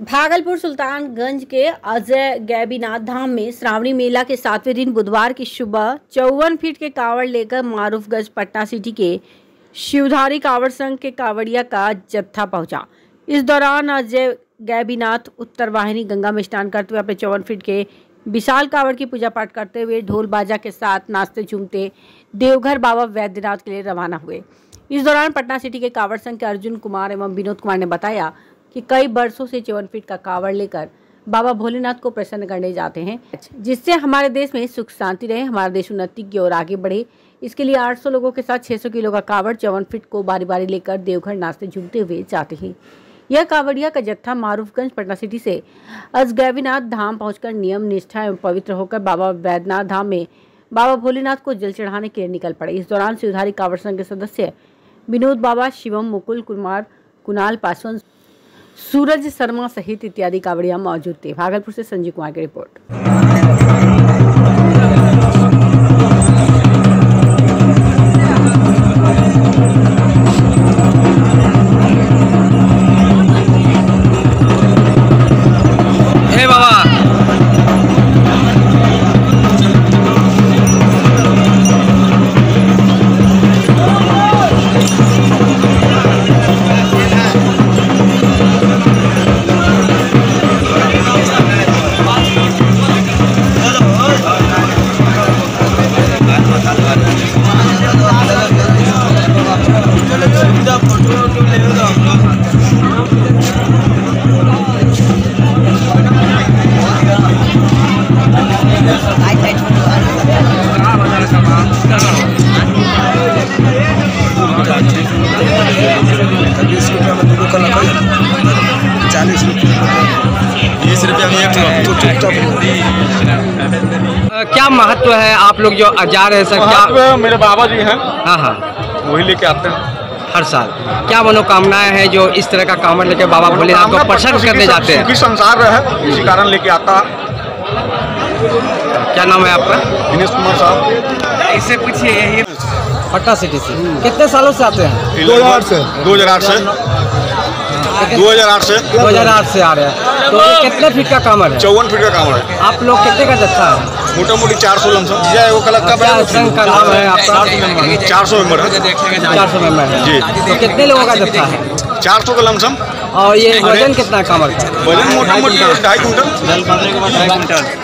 भागलपुर सुल्तानगंज के अजय गैबीनाथ धाम में श्रावणी मेला के 7वें दिन बुधवार की सुबह 54 फीट के कावड़ लेकर मारूफगंज पटना सिटी के शिवधारी कावड़ संघ के कावड़िया का जत्था पहुंचा। इस दौरान अजय गैबीनाथ उत्तर वाहिनी गंगा में स्नान करते हुए अपने 54 फीट के विशाल कावड़ की पूजा पाठ करते हुए ढोल बाजा के साथ नाचते झूमते देवघर बाबा वैद्यनाथ के लिए रवाना हुए। इस दौरान पटना सिटी के कावड़ संघ के अर्जुन कुमार एवं विनोद कुमार ने बताया कि कई वर्षों से 54 फीट का कावड़ लेकर बाबा भोलेनाथ को प्रसन्न करने जाते हैं, जिससे हमारे देश में सुख शांति रहे, हमारा देश उन्नति की ओर आगे बढ़े। इसके लिए 800 लोगों के साथ 600 किलो का कावड़ 54 फीट को बारी बारी लेकर देवघर नाचते झूमते हुए जाते हैं। यह कावड़िया का जत्था मारूफगंज पटना सिटी से अजगैबीनाथ धाम पहुंचकर नियम निष्ठा एवं पवित्र होकर बाबा वैद्यनाथ धाम में बाबा भोलेनाथ को जल चढ़ाने के लिए निकल पड़े। इस दौरान शिवधारी कावड़ संघ के सदस्य विनोद बाबा, शिवम, मुकुल कुमार, कुणाल पासवान, सूरज शर्मा सहित इत्यादि कावड़िया मौजूद थे। भागलपुर से संजीव कुमार की रिपोर्ट। हे बाबा, क्या महत्व है? आप लोग जो जा रहे हैं सर, क्या मेरे बाबा जी हैं? हाँ, वही लेके आते हैं हर साल। क्या मनोकामनाएं हैं जो इस तरह का कांवड़ लेके बाबा भोलेनाथ को प्रसन्न करने जाते हैं? सुखी संसार रहे, इसी कारण लेके आता। क्या नाम है आपका? दिनेश कुमार साहब। इससे पूछिए। पटना सिटी से कितने सालों से आते हैं? 2008 से 2008 से आ रहे हैं। तो ये कितने फीट का कांवड़ है? 54 फीट का कांवड़ है। आप लोग कितने का जत्था है? मोटा मोटी 400 लमसम। वो कलक का संघ का नाम है आपका? 400 मेंबर है। 400 मेंबर है जी। तो कितने लोगों का जत्था है? 400 का लमसम। और ये वजन कितना कांवड़ का? वजन मोटा मोटी 2.5 कुंटल।